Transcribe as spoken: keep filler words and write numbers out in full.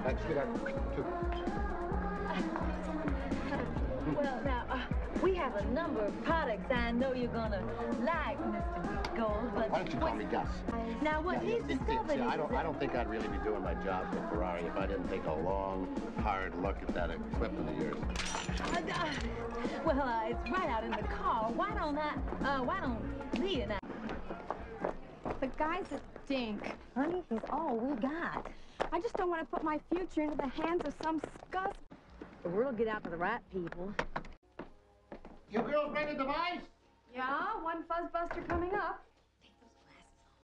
Excuse me, two. Well, now, uh, we have a number of products I know you're gonna like, Mister Gold, but... Why don't you call me Gus? Now, what yeah, he's yeah, discovered see, is... I don't, I don't think I'd really be doing my job for Ferrari if I didn't take a long, hard look at that equipment of yours. Uh, uh, well, uh, it's right out in the car. Why don't I, uh, why don't Lee and I... The guy's a dink. Honey, he's all we got. I just don't want to put my future into the hands of some scuzz. The word will get out to the right people. You girls bring a device? Yeah, one fuzzbuster coming up.